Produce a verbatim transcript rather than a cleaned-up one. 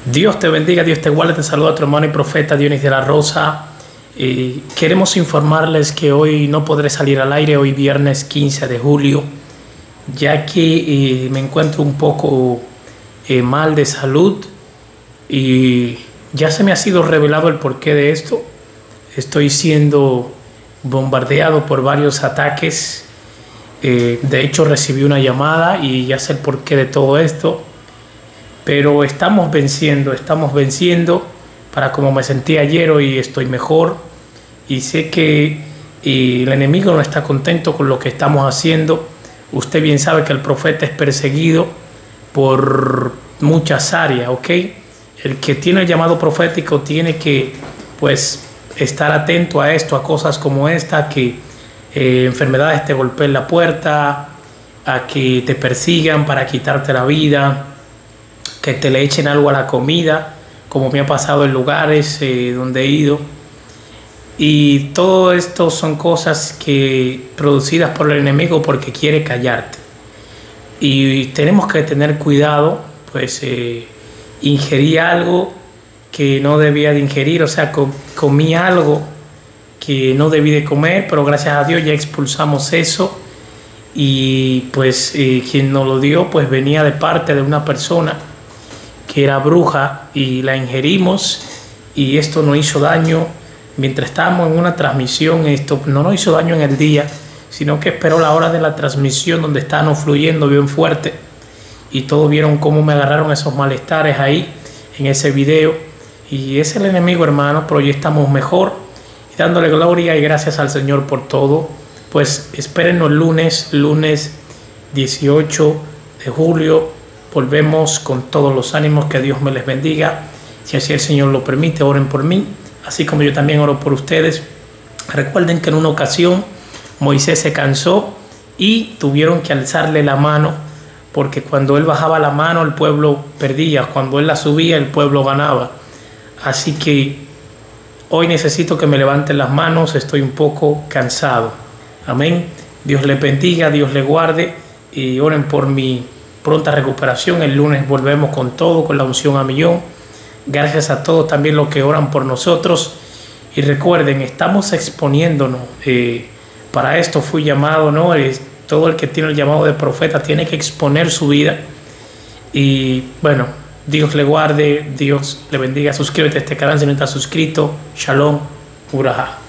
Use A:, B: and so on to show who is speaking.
A: Dios te bendiga, Dios te guarde, te saluda a tu hermano y profeta Dionis de la Rosa. Eh, queremos informarles que hoy no podré salir al aire, hoy viernes quince de julio, ya que eh, me encuentro un poco eh, mal de salud y ya se me ha sido revelado el porqué de esto. Estoy siendo bombardeado por varios ataques. Eh, de hecho, recibí una llamada y ya sé el porqué de todo esto. Pero estamos venciendo, estamos venciendo. Para como me sentí ayer, hoy estoy mejor. Y sé que y el enemigo no está contento con lo que estamos haciendo. Usted bien sabe que el profeta es perseguido por muchas áreas, ¿ok? El que tiene el llamado profético tiene que, pues, estar atento a esto, a cosas como esta, que eh, enfermedades te golpeen la puerta, a que te persigan para quitarte la vida, que te le echen algo a la comida, como me ha pasado en lugares eh, donde he ido. Y todo esto son cosas que producidas por el enemigo porque quiere callarte. Y tenemos que tener cuidado, pues eh, ingerí algo que no debía de ingerir, o sea, com comí algo que no debí de comer, pero gracias a Dios ya expulsamos eso. Y pues eh, quien nos lo dio, pues venía de parte de una persona que era bruja y la ingerimos y esto no hizo daño mientras estábamos en una transmisión. Esto no nos hizo daño en el día, sino que esperó la hora de la transmisión donde estábamos fluyendo bien fuerte y todos vieron cómo me agarraron esos malestares ahí en ese video. Y es el enemigo, hermano, pero ya estamos mejor y dándole gloria y gracias al Señor por todo. Pues espérennos lunes, lunes dieciocho de julio. Volvemos con todos los ánimos, que Dios me les bendiga. Si así el Señor lo permite, oren por mí, así como yo también oro por ustedes. Recuerden que en una ocasión Moisés se cansó y tuvieron que alzarle la mano, porque cuando él bajaba la mano el pueblo perdía, cuando él la subía el pueblo ganaba. Así que hoy necesito que me levanten las manos, estoy un poco cansado. Amén. Dios les bendiga, Dios les guarde y oren por mi pronta recuperación. El lunes volvemos con todo, con la unción a millón. Gracias a todos también los que oran por nosotros. Y recuerden, estamos exponiéndonos. Eh, para esto fui llamado, ¿no? Es, todo el que tiene el llamado de profeta tiene que exponer su vida. Y bueno, Dios le guarde, Dios le bendiga. Suscríbete a este canal si no estás suscrito. Shalom, Uraja.